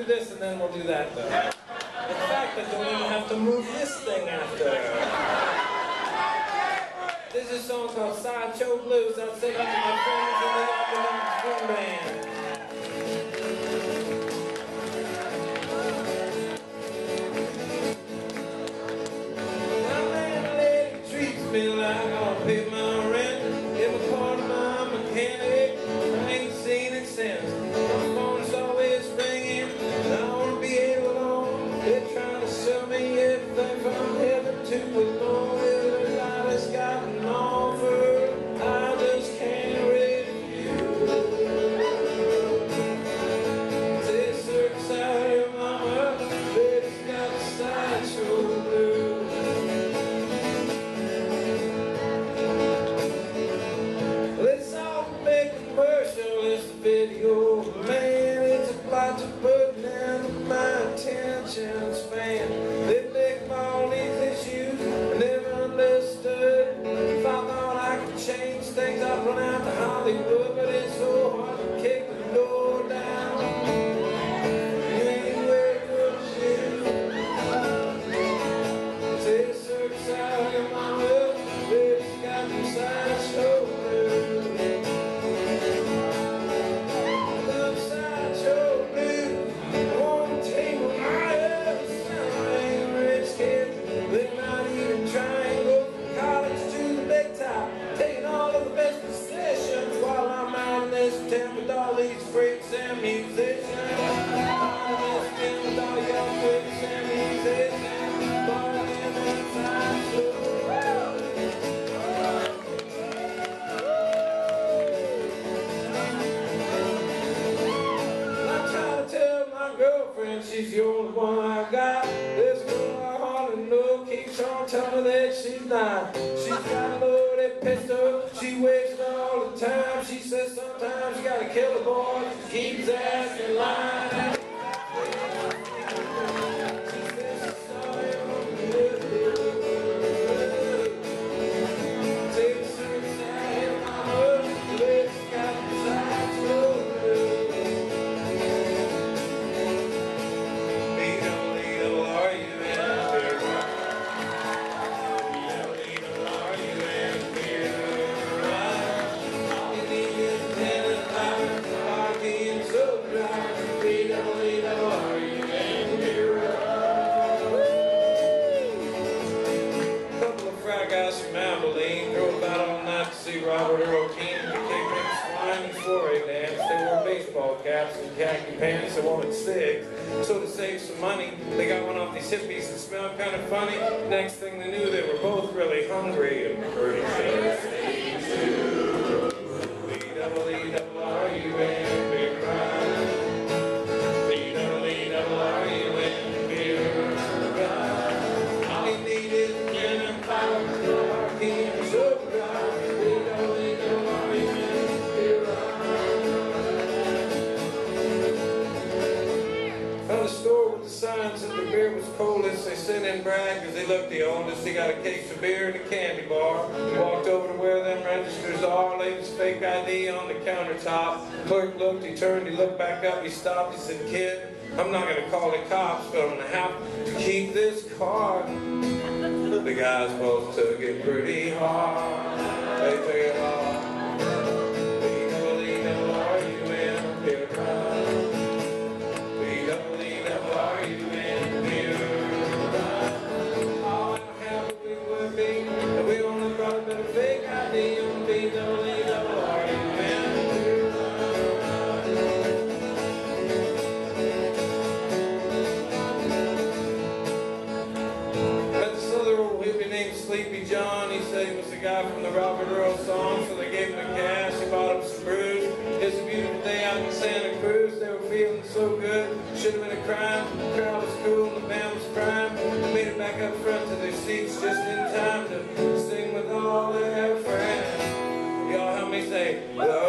this and then we'll do that though. In fact, I don't even have to move this thing after. This is a song called Sideshow Blues. I'll sing it to my friends in the Optimum Swing Band. My landlady treats me like I'll pay my rent. Give a part of my mechanic. I ain't seen it since. My phone's always ringing. I wanna be able to. They're trying to sell me everything from heaven to below. Every light has got an offer. I just can't refuse. Say circus out your mama, baby's got a sideshow blues. Let's all make a commercial, it's a video. Man, it's about to put down my attention span. They make all these issues I never understood. If I thought I could change things, I'd run out to Hollywood. But it's so hard to kick the door down. You ain't wearing good shoes. Say the circus out your mama, baby's got some sideshow blues. Love sideshow blues. I wanna take my other son, rich kid. They're not even trying to go from college to the big top. Taking all of the best possessions while I'm out in this town with all these freaks and musicians. Out in this town with all y'all freaks and musicians. Balling and sideshow. I try to tell my girlfriend she's the only one I got. This girl I hardly know keeps on telling me that she's not. She's got a loaded pistol, she wastes it all the time. She says sometimes you gotta kill a boy, she keeps asking lying. She says she's sorry on the little. Say the circus out here, mama, the baby's got the sideshow blues. Guys from Abilene drove out all night to see Robert Earl Keen and became big swine and soiree dance. They wore baseball caps and khaki pants. They wanted cigs. So to save some money, they got one off these hippies that smelled kind of funny. Next thing they knew, they were both really hungry and pretty B-double-E-double-R-U-N, beer ride. B-double-E-double-R-U-N, beer ride. All you need is gin and powder. Found a store with the sign said the beer was coldest. They sent in brag because they looked the oldest. They got a case of beer and a candy bar. We walked over to where them registers are. Laid his fake ID on the countertop. Clerk looked, he turned, he looked back up, he stopped, he said, "Kid, I'm not going to call the cops, but I'm going to have to keep this card." The guys both took it pretty hard. They took it hard. B-double-E-double-R-U-N, beer ride. B-double-E-double-R-U-N, beer ride. Oh, how happy we would be if we only brought a bit of fake ID on B-double-E-double-R-U-N, beer ride. Named Sleepy John. He said he was the guy from the Robert Earl song, so they gave him the cash. He bought him some brews. It's a beautiful day out in Santa Cruz. They were feeling so good. Should have been a crime. The crowd was cool and the band was prime. They made it back up front to their seats just in time to sing with all their friends. Y'all help me say,